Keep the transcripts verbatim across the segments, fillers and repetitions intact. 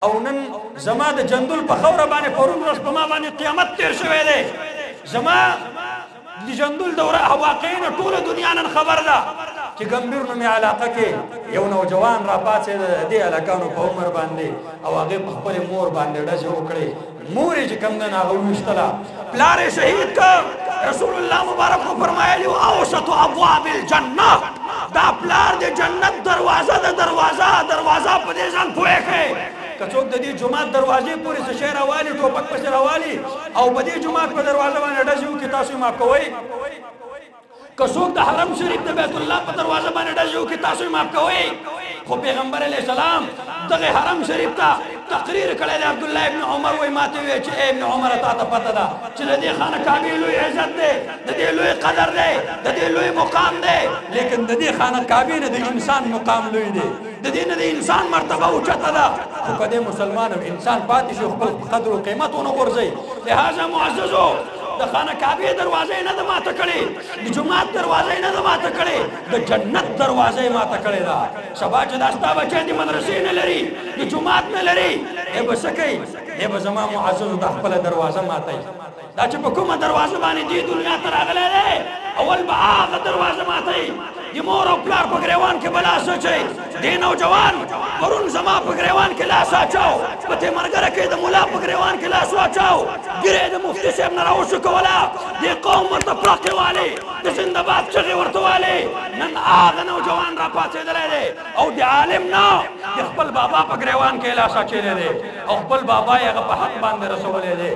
او نن زما د جندول په خوره باندې پرون ورځ په ما باندې قیامت تیر شوی دی زما د جندول دوره واقعي نه ټوله دنیا نن خبر ده چې ګمبیر نومې علاقه کې یو نوجوان راپاڅېد د دې هلکانو په عمر باندې او هغې په خپلې مور باندې ډزې وکړې مور یې چې کوم دی نو هغه وویشتله پلار یې شهید کړ رسول الله مبارک خو فرمایلي و اوسط ابواب الجنه دا پلار د جنت دروازه ده دروازه دروازه په دې ځان پوهې کړئ که څوک د دې جومات دروازې پورې څه شی راوالي ټوپک پسې راوالي او په دې جومات په دروازه باندې ډزې وکړي تاسو یې معاف کوئ که څوک د حرم شریف د بیت الله په دروازه باندې ډزې وکړي تاسو یې معاف کوئ خو پیغمبر علیه السلام دغه حرم شریف ته تقریر کړی دی عبدالله ابن عمر وایي ما ته وویل چې ای ابن عمره تا ته پته ده چې د دې خانه کعبې لوی عزت دی د دې لوی قدر دی د دې لوی مقام دی لیکن د دې خانه کعبې نه د انسان مقام لوی دی د دې نه د انسان مرتبه اوچته ده خو که دی مسلمان او انسان پاتې شي خپل قدر و قیمت ونه غورځوي لهذا معززو د خانه کعبې دروازه نه ده ماته کړې د جومات دروازه نه ده ماته کړې د جنت دروازه یې ماته کړې ده سبا چې دا ستا بچی د مدرسې نه لري د جومات نه لري دی به څه کوي دی به زما معززو دا خپله دروازه ماتوي دا چې په کومه دروازه باندې دې دنیا ته راغلی دی اول به هغه دروازه ماتوي د مور او پلار په ګریوان کې به لاس اچوي دې نوجوان پرون زما په ګریوان کې لاس اچاو په تیمرګره کې د ملا په ګریوان کې لاس واچاو ګیرې د مفتي صاحب نه راوشکوله دې قوم ورته پړقې والې د زندهباد چغې ورته والې نن هغه نوجوان راپاڅېدلی دی او د عالم نه د خپل بابا په ګریوان کې لاس اچولی دی او خپل بابا یې هغه په حق باندې رسولی دی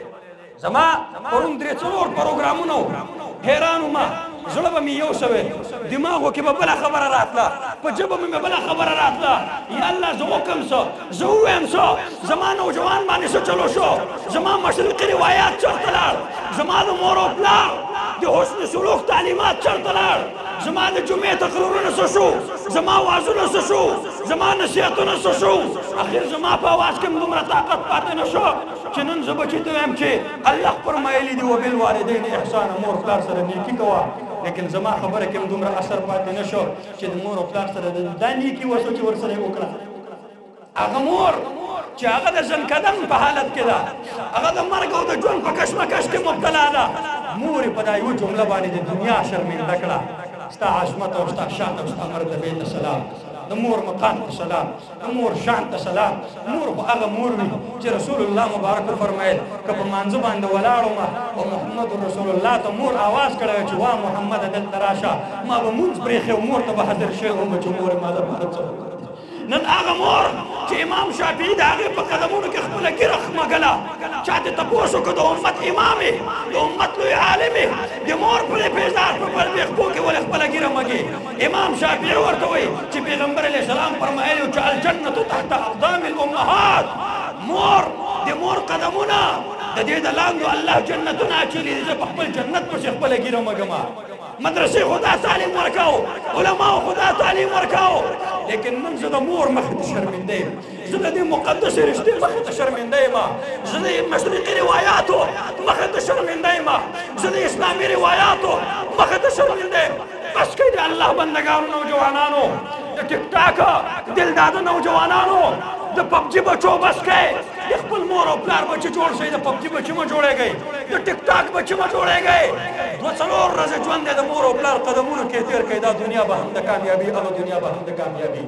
زما پرون درې څلور پروګرامونه و حیران ومه زړه به مې یو شوی دماغو کې به بله خبره راتله په ژبه مې بله خبره راتله یا الله زه وکړم څه زه ووایم څه زما نوجوان باندې څه چلو شو زما مشرقي روایات چېرته لاړ زما د مور او پلار د حسن سلوک تعلیمات چېرته لاړ زما د جمعې تقریرونه څه شو زما وعظونه څه شو زما نصیحتونه څه شو اخر زما په اواز کې دومره طاقت پاتې نه شو چې نن زه بچي ته وایم چې الله فرمایلي دي وبالوالدین احسانا مور پلار سره نیکي کوه لیکن زما خبره کې دومره اثر پاتې نه شو چې د مور او پلار سره دا نیکي وشو چې ورسره یې وکړه هغه مور چې هغه د ژوندقدم په حالت کې ده هغه د مرګ او د ژوند په کشمکش کې مبتلا ده مور یې په دا یوه جمله باندې د دنیا شرمنده کړه ستا عظمت او ستا شان او ستا مرتبې ته سلام د مور مقام ته سلام د مور شان ته سلام مور خو هغه مور وي چې رسول الله مبارک فرمایل که په مانځه باندې ولاړ ومه او محمد رسول الله ته مور آواز کړی چې وا محمده دلته راشه ما به مونځ پرېښی مور ته به حاضر شوی وم چې مور ما دپاره څه نن هغه مور چې امام شافعي د هغې په قدمونو کې خپله ږیره خمګله چا دې تپوس وکړو د امت امام یې د امت لوی عالم یې د مور په دې پیزار په بل ویښتو کې ولې خپله ږیره مږي امام شافعي ورته وایي چې پیغمبر علیه السلام فرمایلي چې الجنة تحت اقدام الامهات مور د مور قدمونه د دې د لاندو الله جنتونه اچولي دي زه په خپل جنت پسې خپله ږیره مږمه مدرسې خدا تعلیم ورکاو علماو خدا تعلیم ورکاو لیکن نن زه د مور مخې ته شرمنده یم زه د دې مقدسې رشتې مخې ته شرمنده یم زه د مشرقي روایاتو مخې ته شرمنده یم زه د اسلامي روایاتو مخې ته شرمنده یم بس کوي د الله بندګانو نوجوانانو د ټیک ټاک دلداده نوجوانانو د پبجي بچو بس کوي د خپل مور او پلار بچي جوړ شئ د پبجي بچي مه جوړېږئ د ټیک ټاک بچي مه جوړېږئ دوه څلور ورځې ژوند دی د مور او پلار قدمونو کې تېر کړئ دا دنیا به هم د کامیابي هغه دنیا به هم د کامیابي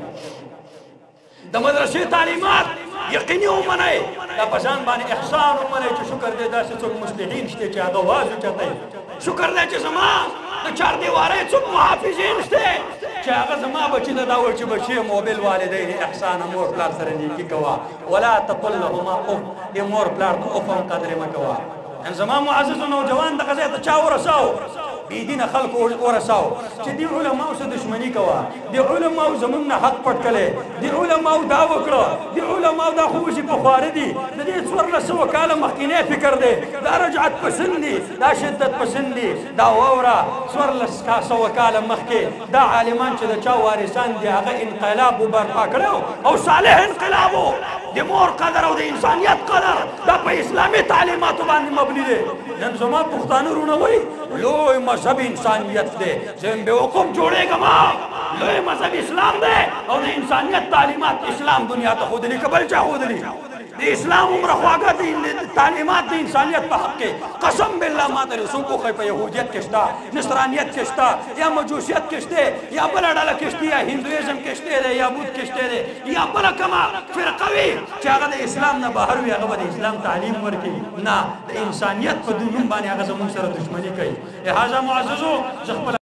د مدرسې تعلیمات یقیني ومنئ دا په ځان باندې احسان ومنئ چې شکر دی داسې څوک مصلحین شته چې هغه واز اوچتئ شکر دی چې زما د چار دیوارۍ څوک محافظین شته چې هغه زما بچي ته دا وایي چې بچي موبل والدین احسانه مور پلار سره نیکي کوه ولا تقل لهما اف دې مور پلار ته اف هم قدرې مه کوه نن زما معززو نوجوان دغه ځای ته چا ورساو بېدینه خلکو ورساو چې دې علماو سره دشمني کوه دې علماو زموږ نه حق پټ کړی دې علماو دا وکړه دې علماو دا خو اوس یې پخواره دي د دې څوارلس سوه کاله مخکینی فکر دی دا رجعت پسند دي دا شدت پسند دي دا واوره څوارلس سوه کاله مخکې دا عالمان چې د چا وارثان دي هغه انقلاب وبرپا کړی او صالح انقلاب و د مور قدر او د انسانیت قدر دا په اسلامي تعلیماتو باندې مبني دی نن زما پښتانه وروڼه وایي لوی مذهب انسانیت دی زه یم بېوقوف جوړېږم لوی مذهب اسلام دی او د انسانیت تعلیمات اسلام دنیا ته ښودلي که بل چا ښودلي د اسلام عمره خواږه د تعلیمات د انسانیت په حق کې قسم بالله ما ته څوک وښیي په یهودیت کې شته نصرانیت کې شته یا مجوسیت کې شته یا بله ډله کې شته یا هندویزم کې شته دی یا بوت کې شته دی یا بله کومه فرقه وي چې هغه د اسلام نه بهر وي هغه به د اسلام تعلیم ورکوي نه د انسانیت په نوم باندې هغه زموږ سره دښمني کوي لهذا معززو زه خپله